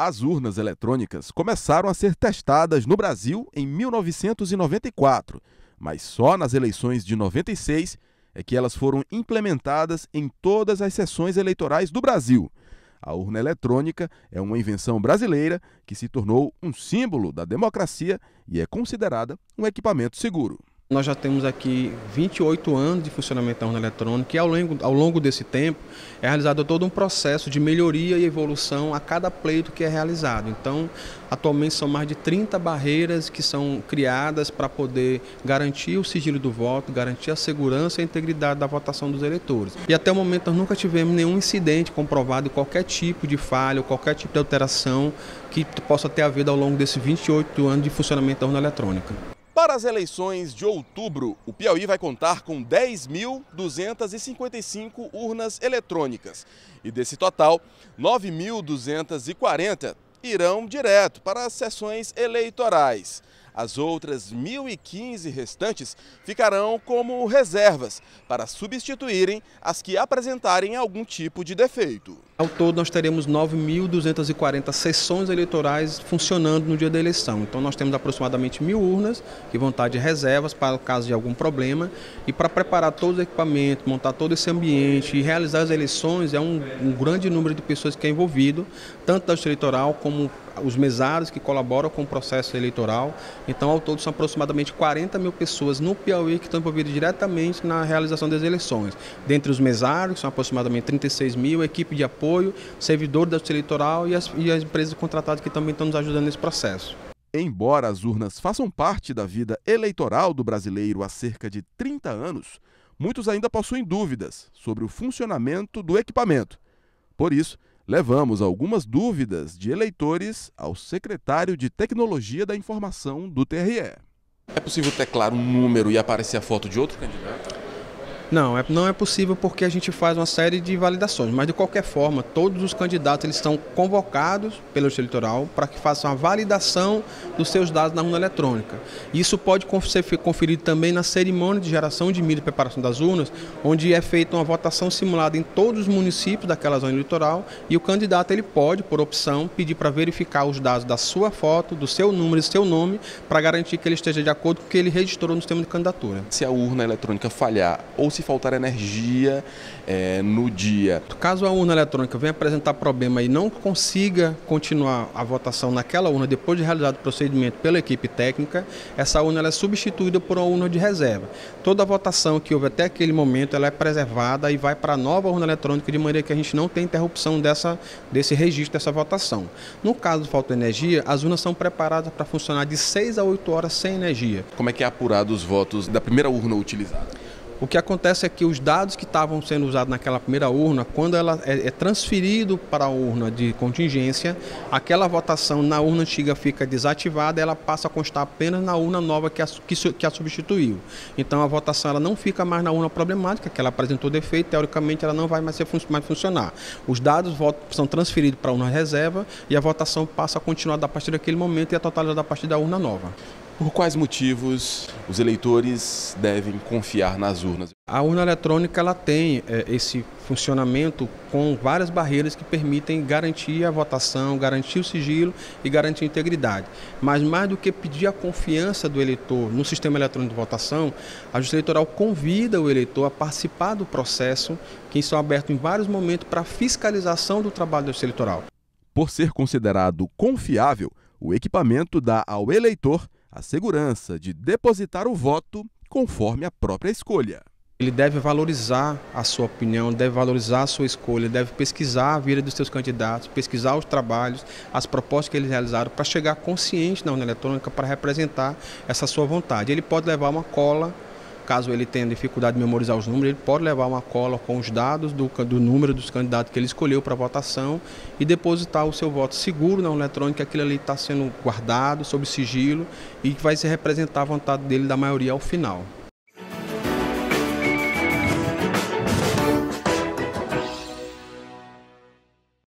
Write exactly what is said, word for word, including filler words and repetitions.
As urnas eletrônicas começaram a ser testadas no Brasil em mil novecentos e noventa e quatro, mas só nas eleições de noventa e seis é que elas foram implementadas em todas as sessões eleitorais do Brasil. A urna eletrônica é uma invenção brasileira que se tornou um símbolo da democracia e é considerada um equipamento seguro. Nós já temos aqui vinte e oito anos de funcionamento da urna eletrônica e ao longo, ao longo desse tempo é realizado todo um processo de melhoria e evolução a cada pleito que é realizado. Então, atualmente são mais de trinta barreiras que são criadas para poder garantir o sigilo do voto, garantir a segurança e a integridade da votação dos eleitores. E até o momento nós nunca tivemos nenhum incidente comprovado, qualquer tipo de falha, qualquer tipo de alteração que possa ter havido ao longo desses vinte e oito anos de funcionamento da urna eletrônica. Para as eleições de outubro, o Piauí vai contar com dez mil duzentas e cinquenta e cinco urnas eletrônicas. E desse total, nove mil duzentas e quarenta irão direto para as sessões eleitorais. As outras mil e quinze restantes ficarão como reservas para substituírem as que apresentarem algum tipo de defeito. Ao todo, nós teremos nove mil duzentas e quarenta sessões eleitorais funcionando no dia da eleição. Então, nós temos aproximadamente mil urnas que vão estar de reservas para o caso de algum problema. E para preparar todos os equipamentos, montar todo esse ambiente e realizar as eleições, é um, um grande número de pessoas que é envolvido, tanto da justiça eleitoral como os mesários que colaboram com o processo eleitoral. Então, ao todo, são aproximadamente quarenta mil pessoas no Piauí que estão envolvidas diretamente na realização das eleições. Dentre os mesários, são aproximadamente trinta e seis mil, a equipe de apoio, servidores da justiça eleitoral e as, e as empresas contratadas que também estão nos ajudando nesse processo. Embora as urnas façam parte da vida eleitoral do brasileiro há cerca de trinta anos, muitos ainda possuem dúvidas sobre o funcionamento do equipamento. Por isso, levamos algumas dúvidas de eleitores ao secretário de Tecnologia da Informação do T R E. É possível teclar um número e aparecer a foto de outro candidato? Não, é, não é possível porque a gente faz uma série de validações, mas de qualquer forma, todos os candidatos eles estão convocados pela Justiça Eleitoral para que façam a validação dos seus dados na urna eletrônica. Isso pode ser conferido também na cerimônia de geração de milho e preparação das urnas, onde é feita uma votação simulada em todos os municípios daquela zona eleitoral e o candidato ele pode, por opção, pedir para verificar os dados da sua foto, do seu número e do seu nome, para garantir que ele esteja de acordo com o que ele registrou no sistema de candidatura. Se a urna eletrônica falhar ou se faltar energia é, no dia. Caso a urna eletrônica venha apresentar problema e não consiga continuar a votação naquela urna depois de realizado o procedimento pela equipe técnica, essa urna ela é substituída por uma urna de reserva. Toda a votação que houve até aquele momento ela é preservada e vai para a nova urna eletrônica de maneira que a gente não tem interrupção dessa, desse registro dessa votação. No caso de falta de energia, as urnas são preparadas para funcionar de seis a oito horas sem energia. Como é que é apurado os votos da primeira urna utilizada? O que acontece é que os dados que estavam sendo usados naquela primeira urna, quando ela é, é transferido para a urna de contingência, aquela votação na urna antiga fica desativada, ela passa a constar apenas na urna nova que a, que, que a substituiu. Então a votação ela não fica mais na urna problemática, que ela apresentou defeito, teoricamente ela não vai mais, ser, mais funcionar. Os dados são transferidos para a urna reserva e a votação passa a continuar a partir daquele momento e a totalidade a partir da urna nova. Por quais motivos os eleitores devem confiar nas urnas? A urna eletrônica ela tem é, esse funcionamento com várias barreiras que permitem garantir a votação, garantir o sigilo e garantir a integridade. Mas mais do que pedir a confiança do eleitor no sistema eletrônico de votação, a Justiça Eleitoral convida o eleitor a participar do processo que são abertos em vários momentos para fiscalização do trabalho da Justiça Eleitoral. Por ser considerado confiável, o equipamento dá ao eleitor a segurança de depositar o voto conforme a própria escolha. Ele deve valorizar a sua opinião, deve valorizar a sua escolha, deve pesquisar a vida dos seus candidatos, pesquisar os trabalhos, as propostas que eles realizaram para chegar consciente na urna eletrônica para representar essa sua vontade. Ele pode levar uma cola, caso ele tenha dificuldade de memorizar os números, ele pode levar uma cola com os dados do, do número dos candidatos que ele escolheu para a votação e depositar o seu voto seguro na urna eletrônica, aquilo ali está sendo guardado sob sigilo e vai se representar a vontade dele da maioria ao final.